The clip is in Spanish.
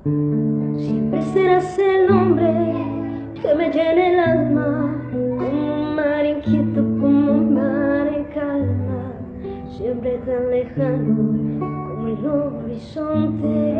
Siempre serás el hombre que me llena el alma, como un mar inquieto, como un mar en calma, siempre tan lejano como el horizonte.